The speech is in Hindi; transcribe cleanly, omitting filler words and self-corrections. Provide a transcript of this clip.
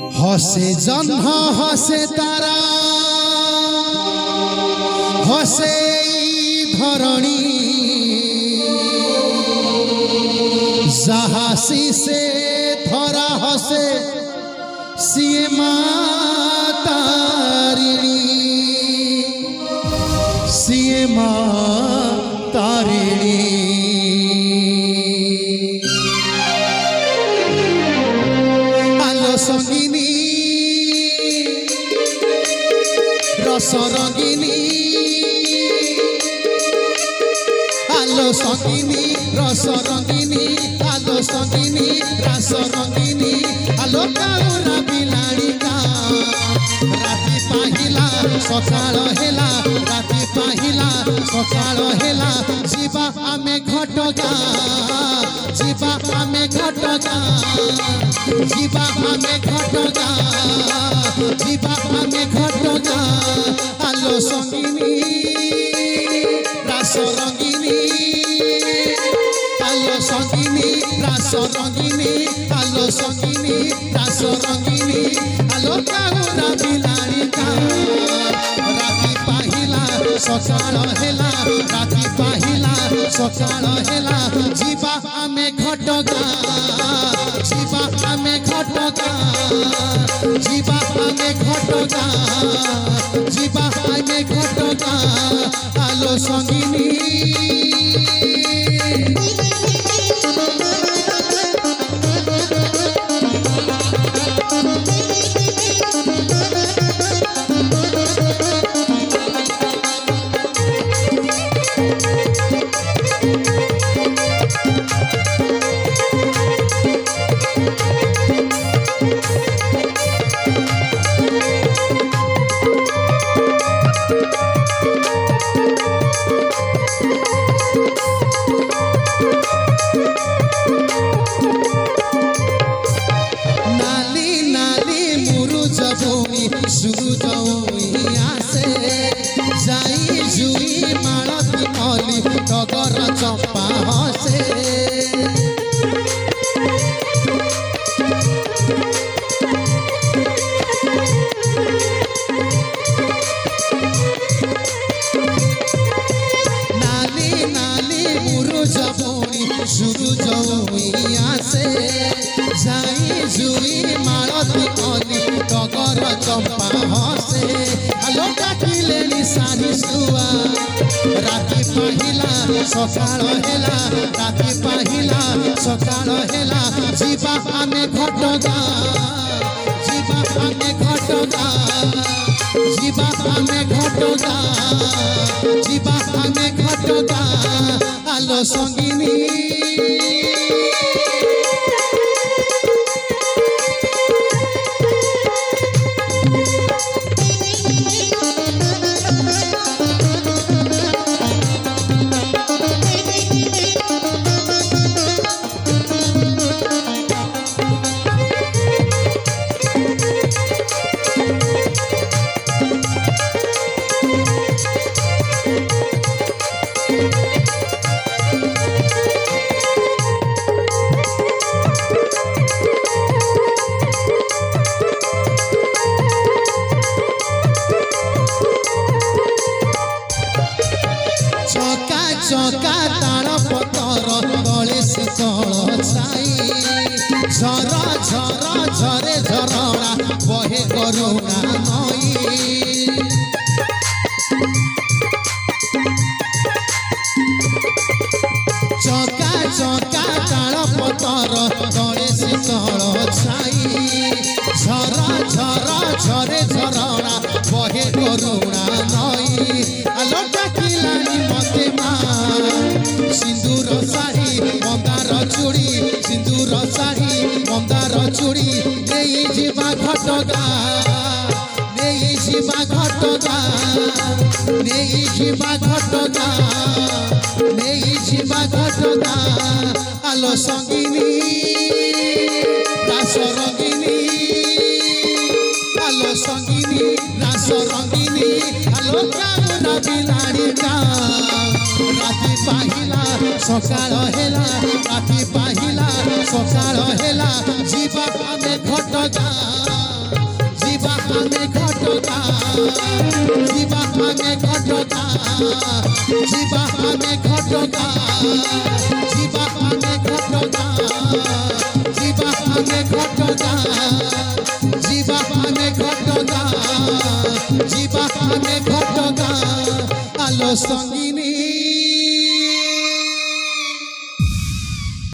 हसे जन्ह हसे तारा हसे धरणी जहासी से धरा हसे सीए माँ तारिणी सीए माँ तारिणी। आलो संगिनी रस रंगिनी आलो संगिनी रस रंगिनी आलो संगिनी रस रंगिनी आलो काउरा बिलाड़ी का राति पाहिला सकाळ हेला राति पाहिला सकाळ हेला जीवा आमे घटगा जीवा आमे घटगा जीवा आमे घटगा जीवा आमे घटगा आलो संगिनी रास रंगिनी आलो संगिनी रास रंगिनी आलो संगिनी रास रंगिनी आलो काउरा बिलाड़ी का राति पाहिला सकाळ हेला राति पाहिला सकाळ हेला जीवा आमे घटगा जीवा आमे घटगा जीवा आमे घटगा जीवा आमे घटगा आलो संगिनी। चंपा हसे नाली नाली मुरुज बौनी सूरज आसे जाई जुई मालती अली टगर चंपा हसे आलो डाकिलेनी सारी सुआ राति पाहिला सकाळ हेला राति पाहिला सकाळ हेला जीवा आमे घटगा जीवा आमे घटगा जीवा आमे घटगा जीवा आमे घटगा आलो संगिनी। चका तार पतर तले शीतल छाई झर झर झरे झरणा बहे करुणा नई चका चका तार पतर तले शीतल छाई झर झर झरे झरणा बहे करुणा नई आलो डाकिलानी मते सिंदूर साड़ी मंदार चूड़ी सिंदूर साड़ी मंदार चूड़ी नहीं जीवा घटगा नहीं जीवा घटगा नहीं जीवा घटगा नहीं जीवा घटगा आलो संगिनी रास रंगिनी आलो संगिनी रास रंगिनी आलो काउरा बिलाड़ी का राति पाहिला सकाळ हेला राति पाहिला सकाळ हेला जीवा आमे घटगा। आमे घटका जीवा आमे घटका जीवा आमे घटका जीवा आमे घटका जीवा आमे घटका जीवा आमे घटका जीवा आमे घटका आलो संगिनी